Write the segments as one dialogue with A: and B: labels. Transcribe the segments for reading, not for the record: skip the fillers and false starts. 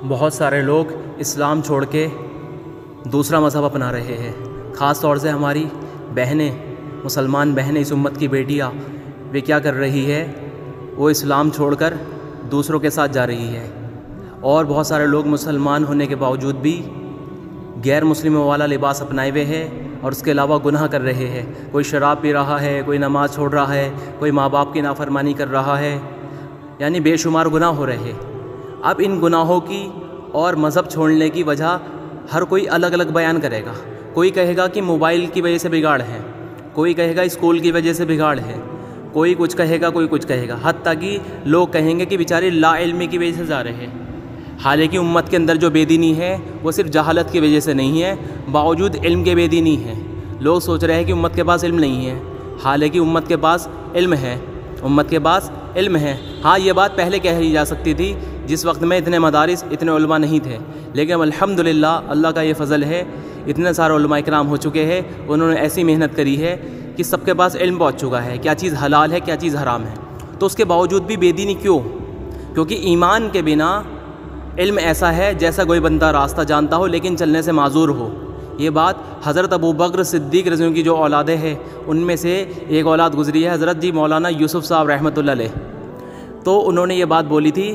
A: بہت سارے لوگ اسلام چھوڑ کے دوسرا مذہب اپنا رہے ہیں، خاص طور سے ہماری بہنیں، مسلمان بہنیں، اس امت کی بیٹیاں، وہ کیا کر رہی ہے؟ وہ اسلام چھوڑ کر دوسروں کے ساتھ جا رہی ہے۔ اور بہت سارے لوگ مسلمان ہونے کے باوجود بھی غیر مسلموں والا لباس اپنائے ہوئے ہیں اور اس کے علاوہ گناہ کر رہے ہیں۔ کوئی شراب پی رہا ہے، کوئی نماز چھوڑ رہا ہے، کوئی ماں باپ کی نافرمانی کر رہا ہے، یعنی بے شمار گناہ ہو رہے ہیں۔ اب ان گناہوں کی اور مذہب چھوڑنے کی وجہ ہر کوئی الگ الگ بیان کرے گا۔ کوئی کہے گا کہ موبائل کی وجہ سے بگاڑ ہے، کوئی کہے گا اسکول کی وجہ سے بگاڑ ہے، کوئی کچھ کہے گا، کوئی کچھ کہے گا، حتیٰ کہ لوگ کہیں گے کہ بیچارے لا علمی کی وجہ سے جا رہے ہیں۔ حالانکہ امت کے اندر جو بے دینی ہے وہ صرف جہالت کی وجہ سے نہیں ہے، باوجود علم کے بے دینی ہے۔ لوگ سوچ رہے ہیں کہ امت کے پاس علم نہیں ہے، حالانکہ امت کے پاس علم ہے، امت کے پاس علم ہے۔ ہاں، یہ بات پہلے کہی جا سکتی تھی جس وقت میں اتنے مدارس، اتنے علماء نہیں تھے، لیکن الحمدللہ اللہ کا یہ فضل ہے، اتنے سارے علماء اکرام ہو چکے ہیں، انہوں نے ایسی محنت کری ہے کہ سب کے پاس علم پہنچ چکا ہے، کیا چیز حلال ہے، کیا چیز حرام ہے۔ تو اس کے باوجود بھی بے دینی کیوں؟ کیونکہ ایمان کے بنا علم ایسا ہے جیسا کوئی بندہ راستہ جانتا ہو لیکن چلنے سے معذور ہو۔ یہ بات حضرت ابو بکر صدیق رضی اللہ عنہ کی جو اولادیں ہیں ان میں سے ایک اولاد گزری ہے، حضرت جی مولانا یوسف صاحب رحمۃ اللہ علیہ۔ تو انہوں نے یہ بات بولی تھی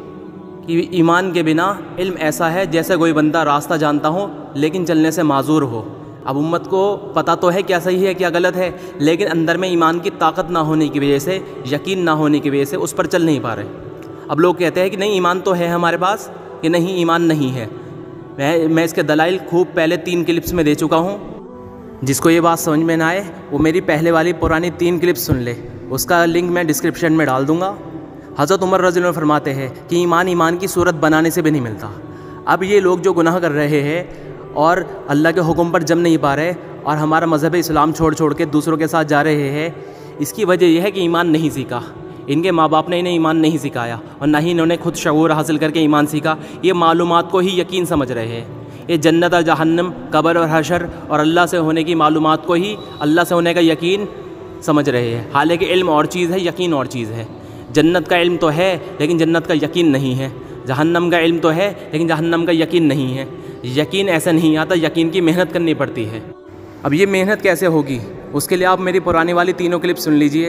A: کہ ایمان کے بنا علم ایسا ہے جیسے کوئی بندہ راستہ جانتا ہو لیکن چلنے سے معذور ہو۔ اب امت کو پتہ تو ہے کیا صحیح ہے کیا غلط ہے، لیکن اندر میں ایمان کی طاقت نہ ہونے کی وجہ سے، یقین نہ ہونے کی وجہ سے اس پر چل نہیں پا رہے۔ اب لوگ کہتے ہیں کہ نہیں ایمان تو ہے ہمارے پاس، کہ نہیں ایمان نہیں ہے۔ میں اس کے دلائل خوب پہلے 3 کلپس میں دے چکا ہوں۔ جس کو یہ بات سمجھ میں نہ آئے وہ میری پہلے والی پرانی 3 کلپس سن لے، اس کا لنک میں ڈسکرپشن میں ڈال دوں گا۔ حضرت عمر رضی اللہ عنہ فرماتے ہیں کہ ایمان کی صورت بنانے سے بھی نہیں ملتا۔ اب یہ لوگ جو گناہ کر رہے ہیں اور اللہ کے حکم پر جم نہیں پا رہے اور ہمارا مذہب اسلام چھوڑ کے دوسروں کے ساتھ جا رہے ہیں، اس کی وجہ یہ ہے کہ ایمان نہیں سیکھا۔ ان کے ماں باپ نے انہیں ایمان نہیں سکھایا اور نہ ہی انہوں نے خود شعور حاصل کر کے ایمان سیکھا۔ یہ معلومات کو ہی یقین سمجھ رہے ہیں، یہ جنت اور جہنم، قبر اور حشر اور اللہ سے ہونے کی معلومات کو ہی اللہ سے ہونے کا یقین سمجھ رہے ہیں۔ حالانکہ علم اور چیز ہے، یقین اور چیز ہے۔ جنت کا علم تو ہے لیکن جنت کا یقین نہیں ہے، جہنم کا علم تو ہے لیکن جہنم کا یقین نہیں ہے۔ یقین ایسے نہیں آتا، یقین کی محنت کرنی پڑتی ہے۔ اب یہ محنت کیسے ہوگی؟ اس کے لیے آپ میری پرانی والی 3 کلپ سن لیجئے،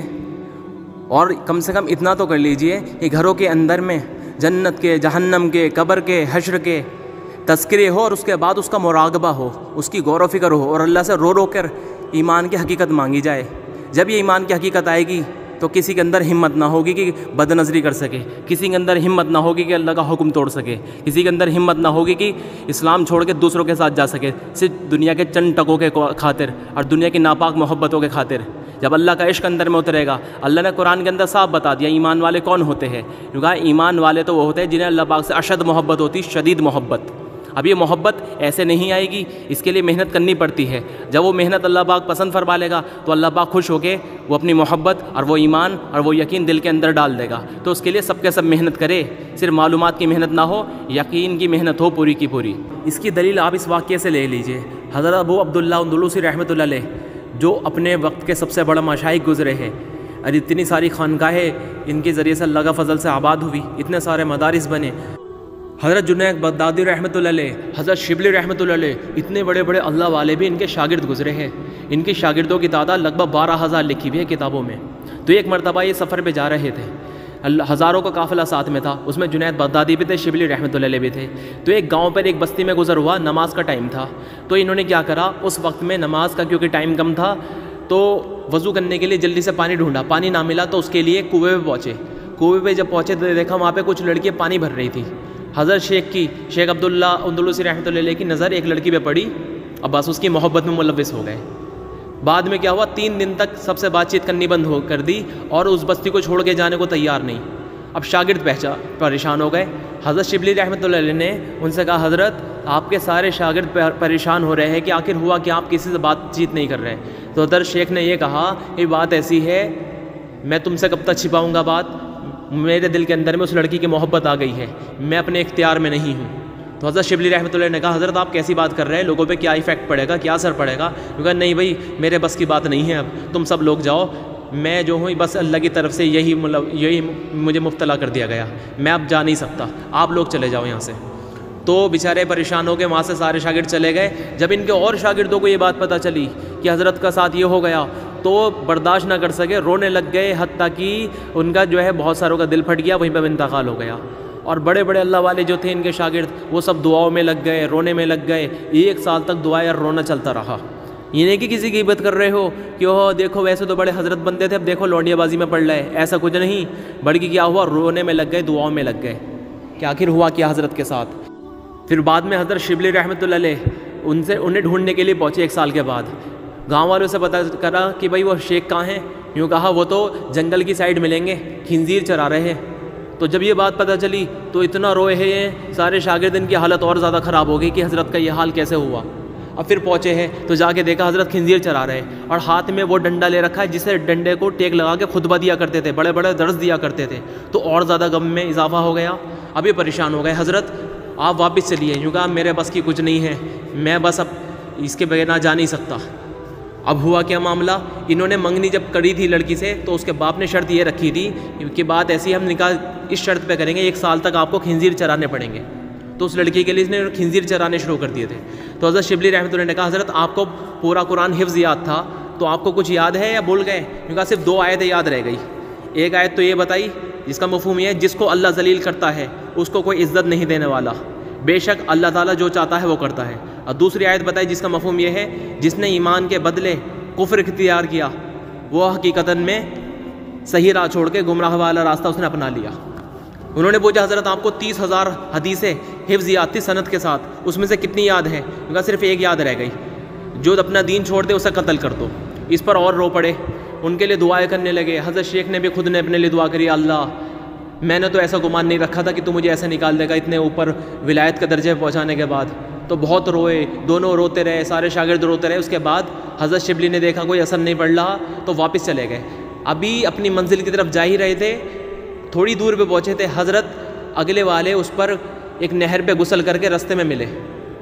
A: اور کم سے کم اتنا تو کر لیجئے کہ گھروں کے اندر میں جنت کے، جہنم کے، قبر کے، حشر کے تذکرے ہو، اور اس کے بعد اس کا مراقبہ ہو، اس کی غور و فکر ہو، اور اللہ سے رو کر ایمان کی حقیقت مانگی جائے۔ جب یہ ایمان کی حقیقت آئے گی تو کسی کے اندر ہمت نہ ہوگی کہ بد نظری کر سکے، کسی کے اندر ہمت نہ ہوگی کہ اللہ کا حکم توڑ سکے، کسی کے اندر ہمت نہ ہوگی کہ اسلام چھوڑ کے دوسروں کے ساتھ جا سکے، صرف دنیا کے چند ٹکوں کے خاطر اور دنیا کی ناپاک محبتوں کے خاطر۔ جب اللہ کا عشق اندر میں اترے گا، اللہ نے قرآن کے اندر صاف بتا دیا ایمان والے کون ہوتے ہیں۔ کیونکہ ایمان والے تو وہ ہوتے ہیں جنہیں اللہ پاک سے اشد محبت ہوتی، شدید محبت۔ اب یہ محبت ایسے نہیں آئے گی، اس کے لیے محنت کرنی پڑتی ہے۔ جب وہ محنت اللہ پاک پسند فرما لے گا تو اللہ پاک خوش ہو کے وہ اپنی محبت اور وہ ایمان اور وہ یقین دل کے اندر ڈال دے گا۔ تو اس کے لیے سب کے سب محنت کرے، صرف معلومات کی محنت نہ ہو، یقین کی محنت ہو پوری کی پوری۔ اس کی دلیل آپ اس واقعے سے لے لیجئے۔ حضرت ابو عبداللہ اندلوسی رحمۃ اللہ علیہ، جو اپنے وقت کے سب سے بڑا مشائخ گزرے ہیں، اور اتنی ساری خانقاہیں ان کے ذریعے سے اللہ کا فضل سے آباد ہوئی، اتنے سارے مدارس بنے۔ حضرت جنید بغدادی رحمۃ اللہ علیہ، حضرت شبلی رحمۃ اللہ علیہ، اتنے بڑے بڑے اللہ والے بھی ان کے شاگرد گزرے ہیں۔ ان کے شاگردوں کی تعداد لگ بھگ 12,000 لکھی ہوئی ہے کتابوں میں۔ تو ایک مرتبہ یہ سفر پہ جا رہے تھے، ہزاروں کا قافلہ ساتھ میں تھا، اس میں جنید بغدادی بھی تھے، شبلی رحمۃ اللہ علیہ بھی تھے۔ تو ایک گاؤں پر ایک بستی میں گزر ہوا، نماز کا ٹائم تھا۔ تو انہوں نے کیا کرا، اس وقت میں نماز کا کیونکہ ٹائم کم تھا تو وضو کرنے کے لیے جلدی سے پانی ڈھونڈا، پانی نہ ملا تو اس کے لیے کنویں پہ پہنچے۔ کنویں پہ جب پہنچے تو دیکھا وہاں پہ کچھ لڑکیاں پانی بھر رہی تھی۔ حضرت شیخ عبداللہ اندلوسی رحمۃ اللہ علیہ کی نظر ایک لڑکی پہ پڑی، اب بس اس کی محبت میں ملوث ہو گئے۔ بعد میں کیا ہوا، 3 دن تک سب سے بات چیت کرنی بند کر دی اور اس بستی کو چھوڑ کے جانے کو تیار نہیں۔ اب شاگرد پریشان ہو گئے۔ حضرت شبلی رحمۃ اللہ علیہ نے ان سے کہا، حضرت آپ کے سارے شاگرد پریشان ہو رہے ہیں کہ آخر ہوا کہ آپ کسی سے بات چیت نہیں کر رہے۔ تو حضرت شیخ نے یہ کہا، یہ بات ایسی ہے، میں تم سے کب تک چھپاؤں گا بات، میرے دل کے اندر میں اس لڑکی کی محبت آ گئی ہے، میں اپنے اختیار میں نہیں ہوں۔ تو حضرت شبلی رحمۃ اللہ نے کہا، حضرت آپ کیسی بات کر رہے ہیں، لوگوں پہ کیا ایفیکٹ پڑے گا، کیا اثر پڑے گا؟ کیونکہ نہیں بھائی، میرے بس کی بات نہیں ہے، اب تم سب لوگ جاؤ، میں جو ہوں بس اللہ کی طرف سے یہی مجھے مبتلا کر دیا گیا، میں اب جا نہیں سکتا، آپ لوگ چلے جاؤ یہاں سے۔ تو بیچارے پریشان ہو کے وہاں سے سارے شاگرد چلے گئے۔ جب ان کے اور شاگردوں کو یہ بات پتہ چلی کہ حضرت کا ساتھ یہ ہو گیا تو برداشت نہ کر سکے، رونے لگ گئے، حتیٰ کہ ان کا جو ہے بہت ساروں کا دل پھٹ گیا، وہیں پہ انتقال ہو گیا۔ اور بڑے بڑے اللہ والے جو تھے ان کے شاگرد، وہ سب دعاؤں میں لگ گئے، رونے میں لگ گئے، 1 سال تک دعائیں اور رونا چلتا رہا۔ یہ نہیں کہ کسی کی غیبت کر رہے ہو کہ اوہ دیکھو ویسے تو بڑے حضرت بنتے تھے، اب دیکھو لونڈیا بازی میں پڑ رہے، ایسا کچھ نہیں، بلکہ کیا ہوا، رونے میں لگ گئے، دعاؤں میں لگ گئے کہ آخر ہوا کیا حضرت کے ساتھ۔ پھر بعد میں حضرت شبلی رحمۃ اللہ علیہ انہیں ڈھونڈنے کے لیے پہنچے 1 سال کے بعد۔ گاؤں والوں سے پتہ کرا کہ بھائی وہ شیخ کہاں ہیں، یوں کہا وہ تو جنگل کی سائڈ ملیں گے، خنزیر چرا رہے ہیں۔ تو جب یہ بات پتہ چلی تو اتنا روئے ہیں سارے شاگرد، ان کی حالت اور زیادہ خراب ہو گئی کہ حضرت کا یہ حال کیسے ہوا۔ اب پھر پہنچے ہیں تو جا کے دیکھا حضرت خنزیر چرا رہے اور ہاتھ میں وہ ڈنڈا لے رکھا ہے جسے ڈنڈے کو ٹیک لگا کے خطبہ دیا کرتے تھے، بڑے بڑے درس دیا کرتے تھے۔ تو اور زیادہ غم میں اضافہ ہو گیا۔ ابھی پریشان ہو گئے، حضرت آپ واپس چلیے، یوں کہا میرے بس کی کچھ نہیں ہے، میں بس اب اس کے بغیر نہ جا نہیں سکتا۔ اب ہوا کیا معاملہ، انہوں نے منگنی جب کری تھی لڑکی سے تو اس کے باپ نے شرط یہ رکھی تھی کہ بات ایسی ہم نکاح اس شرط پہ کریں گے 1 سال تک آپ کو خنزیر چرانے پڑیں گے۔ تو اس لڑکی کے لیے اس نے خنزیر چرانے شروع کر دیے تھے۔ تو حضرت شبلی رحمۃ اللہ نے کہا حضرت آپ کو پورا قرآن حفظ یاد تھا تو آپ کو کچھ یاد ہے یا بھول گئے؟ کیونکہ صرف 2 آیتیں یاد رہ گئی۔ ایک آیت تو یہ بتائی جس کا مفہوم یہ ہے جس کو اللہ ذلیل کرتا ہے اس کو کوئی عزت نہیں دینے والا، بے شک اللہ تعالیٰ جو چاہتا ہے وہ کرتا ہے۔ اور دوسری آیت بتائی جس کا مفہوم یہ ہے جس نے ایمان کے بدلے کفر اختیار کیا وہ حقیقتاً میں صحیح راہ چھوڑ کے گمراہ والا راستہ اس نے اپنا لیا۔ انہوں نے پوچھا حضرت آپ کو 30,000 حدیثیں حفظ یاد تھی سند کے ساتھ، اس میں سے کتنی یاد ہے؟ کہا صرف ایک یاد رہ گئی، جو اپنا دین چھوڑ دے اسے قتل کر دو۔ اس پر اور رو پڑے، ان کے لیے دعائیں کرنے لگے۔ حضرت شیخ نے بھی خود نے اپنے لیے دعا کری، اللہ میں نے تو ایسا گمان نہیں رکھا تھا کہ تو مجھے ایسا نکال دے گا اتنے اوپر ولایت کے درجے پہنچانے کے بعد۔ تو بہت روئے، دونوں روتے رہے، سارے شاگرد روتے رہے۔ اس کے بعد حضرت شبلی نے دیکھا کوئی اثر نہیں پڑ رہا تو واپس چلے گئے۔ ابھی اپنی منزل کی طرف جا ہی رہے تھے، تھوڑی دور پہ پہنچے تھے، حضرت اگلے والے اس پر ایک نہر پہ غسل کر کے رستے میں ملے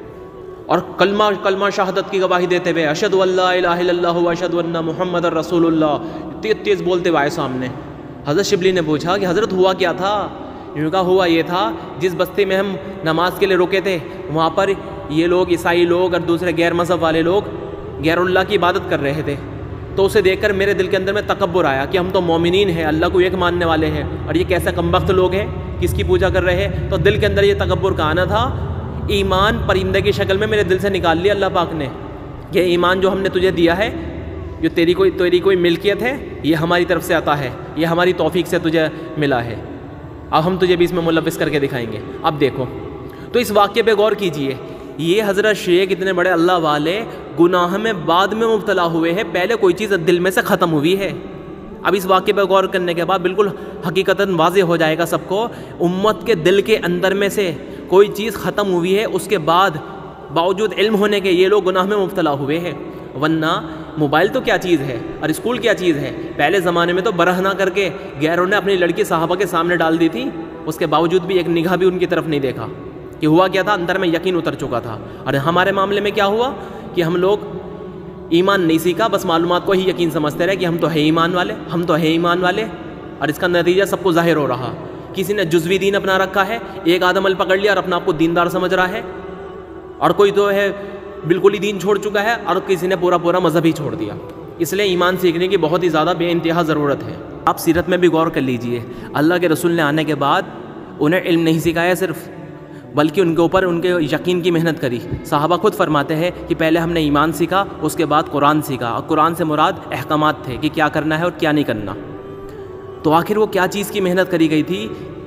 A: اور کلمہ شہادت کی گواہی دیتے ہوئے اشہد ان لا الہ الا اللہ و اشہد ان محمد رسول اللہ تیز تیز بولتے ہوئے آئے سامنے۔ حضرت شبلی نے پوچھا کہ حضرت ہوا کیا تھا؟ یوں کہا ہوا یہ تھا جس بستی میں ہم نماز کے لیے رکے تھے وہاں پر یہ لوگ عیسائی لوگ اور دوسرے غیر مذہب والے لوگ غیر اللہ کی عبادت کر رہے تھے، تو اسے دیکھ کر میرے دل کے اندر میں تکبر آیا کہ ہم تو مومنین ہیں، اللہ کو ایک ماننے والے ہیں، اور یہ کیسا کمبخت لوگ ہیں کس کی پوجا کر رہے ہیں۔ تو دل کے اندر یہ تکبر کا آنا تھا، ایمان پرندے کی شکل میں میرے دل سے نکال لیا اللہ پاک نے۔ یہ ایمان جو ہم نے تجھے دیا ہے، جو تیری کوئی ملکیت ہے، یہ ہماری طرف سے آتا ہے، یہ ہماری توفیق سے تجھے ملا ہے، اب ہم تجھے بھی اس میں ملوث کر کے دکھائیں گے۔ اب دیکھو تو اس واقعے پہ غور کیجئے، یہ حضرت شیخ اتنے بڑے اللہ والے گناہ میں بعد میں مبتلا ہوئے ہیں، پہلے کوئی چیز دل میں سے ختم ہوئی ہے۔ اب اس واقعے پہ غور کرنے کے بعد بالکل حقیقتاً واضح ہو جائے گا سب کو، امت کے دل کے اندر میں سے کوئی چیز ختم ہوئی ہے، اس کے بعد باوجود علم ہونے کے یہ لوگ گناہ میں مبتلا ہوئے ہیں۔ ورنہ موبائل تو کیا چیز ہے اور اسکول کیا چیز ہے، پہلے زمانے میں تو برہ نہ کر کے غیروں نے اپنی لڑکی صحابہ کے سامنے ڈال دی تھی، اس کے باوجود بھی ایک نگاہ بھی ان کی طرف نہیں دیکھا کہ ہوا کیا تھا، اندر میں یقین اتر چکا تھا۔ اور ہمارے معاملے میں کیا ہوا کہ ہم لوگ ایمان نہیں سیکھا، بس معلومات کو ہی یقین سمجھتے رہے کہ ہم تو ہے ایمان والے، ہم تو ہے ایمان والے، اور اس کا نتیجہ سب کو ظاہر ہو رہا۔ کسی نے جزوی دین اپنا رکھا ہے، ایک آدھ عمل پکڑ لیا اور اپنا آپ کو دیندار سمجھ رہا ہے، اور کوئی تو ہے بالکل ہی دین چھوڑ چکا ہے، اور کسی نے پورا مذہب ہی چھوڑ دیا۔ اس لیے ایمان سیکھنے کی بہت ہی زیادہ بے انتہا ضرورت ہے۔ آپ سیرت میں بھی غور کر لیجئے، اللہ کے رسول نے آنے کے بعد انہیں علم نہیں سکھایا صرف، بلکہ ان کے اوپر ان کے یقین کی محنت کری۔ صحابہ خود فرماتے ہیں کہ پہلے ہم نے ایمان سیکھا، اس کے بعد قرآن سیکھا، اور قرآن سے مراد احکامات تھے کہ کیا کرنا ہے اور کیا نہیں کرنا۔ تو آخر وہ کیا چیز کی محنت کری گئی تھی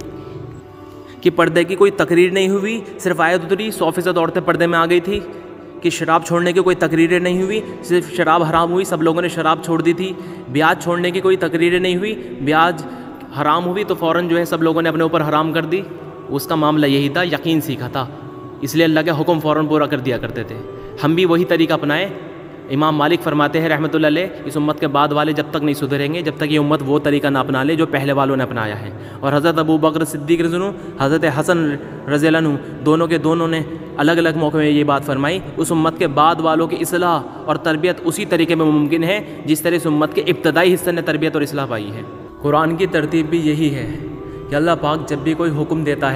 A: کہ پردے کی کوئی تقریر نہیں ہوئی، صرف آیت اتری 100% عورتیں پردے میں آ گئی تھی، کہ شراب چھوڑنے کی کوئی تقریریں نہیں ہوئی، صرف شراب حرام ہوئی، سب لوگوں نے شراب چھوڑ دی تھی۔ بیاج چھوڑنے کی کوئی تقریریں نہیں ہوئی، بیاج حرام ہوئی تو فوراً جو ہے سب لوگوں نے اپنے اوپر حرام کر دی۔ اس کا معاملہ یہی تھا، یقین سیکھا تھا، اس لیے اللہ کے حکم فوراً پورا کر دیا کرتے تھے۔ ہم بھی وہی طریقہ اپنائیں۔ امام مالک فرماتے ہیں رحمۃ اللہ علیہ، اس امت کے بعد والے جب تک نہیں سدھریں گے جب تک یہ امت وہ طریقہ نہ اپنا لے جو پہلے والوں نے اپنایا ہے۔ اور حضرت ابو بکر صدیق رضی اللہ عنہ، حضرت حسن رضی اللہ عنہ، دونوں نے الگ الگ موقع میں یہ بات فرمائی، اس امت کے بعد والوں کی اصلاح اور تربیت اسی طریقے میں ممکن ہے جس طرح اس امت کے ابتدائی حصے نے تربیت اور اصلاح پائی ہے۔ قرآن کی ترتیب بھی یہی ہے کہ اللہ پاک جب بھی کوئی حکم دیتا ہے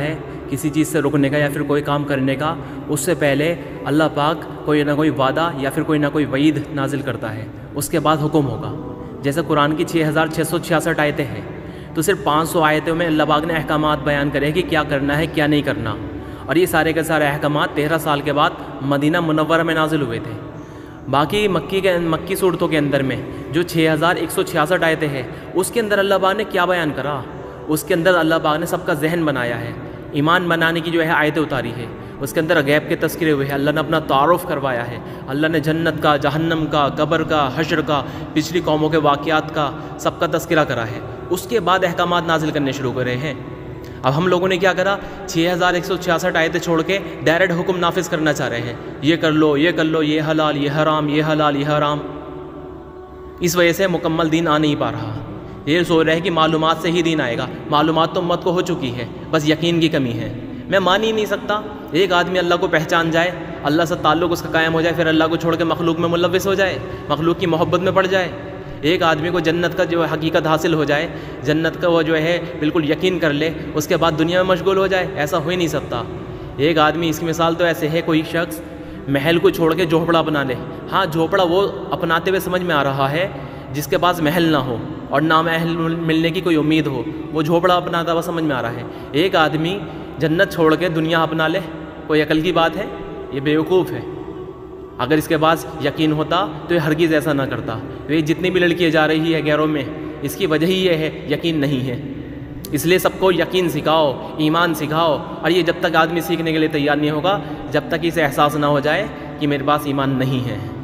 A: کسی چیز سے رکنے کا یا پھر کوئی کام کرنے کا، اس سے پہلے اللہ پاک کوئی نہ کوئی وعدہ یا پھر کوئی نہ کوئی وعید نازل کرتا ہے، اس کے بعد حکم ہوگا۔ جیسے قرآن کی 6666 آیتیں ہیں، تو صرف 500 آیتوں میں اللہ پاک نے احکامات بیان کرے کہ کیا کرنا ہے کیا نہیں کرنا، اور یہ سارے کے سارے احکامات 13 سال کے بعد مدینہ منورہ میں نازل ہوئے تھے۔ باقی مکی صورتوں کے اندر میں جو 6166 آیتیں ہیں، اس کے اندر اللہ پاک نے کیا بیان کرا؟ اس کے اندر اللہ پاک نے سب کا ذہن بنایا ہے، ایمان بنانے کی جو ہے آیتیں اتاری ہے، اس کے اندر غیب کے تذکرے ہوئے ہیں، اللہ نے اپنا تعارف کروایا ہے، اللہ نے جنت کا، جہنم کا، قبر کا، حشر کا، پچھلی قوموں کے واقعات کا سب کا تذکرہ کرا ہے۔ اس کے بعد احکامات نازل کرنے شروع کرے ہیں۔ اب ہم لوگوں نے کیا کرا؟ 6166 آیتیں چھوڑ کے ڈائریکٹ حکم نافذ کرنا چاہ رہے ہیں، یہ کر لو، یہ کر لو، یہ حلال، یہ حرام، یہ حلال، یہ حرام۔ اس وجہ سے مکمل دین آ نہیں پا رہا۔ یہ سوچ رہے ہیں کہ معلومات سے ہی دین آئے گا، معلومات تو امت کو ہو چکی ہے، بس یقین کی کمی ہے۔ میں مان ہی نہیں سکتا ایک آدمی اللہ کو پہچان جائے، اللہ سے تعلق اس کا قائم ہو جائے، پھر اللہ کو چھوڑ کے مخلوق میں ملوث ہو جائے، مخلوق کی محبت میں پڑ جائے۔ ایک آدمی کو جنت کا جو حقیقت حاصل ہو جائے، جنت کا وہ جو ہے بالکل یقین کر لے، اس کے بعد دنیا میں مشغول ہو جائے، ایسا ہو ہی نہیں سکتا۔ ایک آدمی، اس کی مثال تو ایسے ہے، کوئی شخص محل کو چھوڑ کے جھونپڑا اپنا لے۔ ہاں، جھونپڑا وہ اپناتے ہوئے سمجھ میں آ رہا ہے جس کے پاس محل نہ ہو اور نہ محل ملنے کی کوئی امید ہو، وہ جھونپڑا اپناتا ہوا سمجھ میں آ رہا ہے۔ ایک آدمی جنت چھوڑ کے دنیا اپنا لے، کوئی عقل کی بات ہے؟ یہ بیوقوف ہے۔ اگر اس کے پاس یقین ہوتا تو یہ ہرگز ایسا نہ کرتا۔ یہ جتنی بھی لڑکیاں جا رہی ہے غیروں میں، اس کی وجہ ہی یہ ہے یقین نہیں ہے۔ اس لیے سب کو یقین سکھاؤ، ایمان سکھاؤ، اور یہ جب تک آدمی سیکھنے کے لیے تیار نہیں ہوگا، جب تک اسے احساس نہ ہو جائے کہ میرے پاس ایمان نہیں ہے۔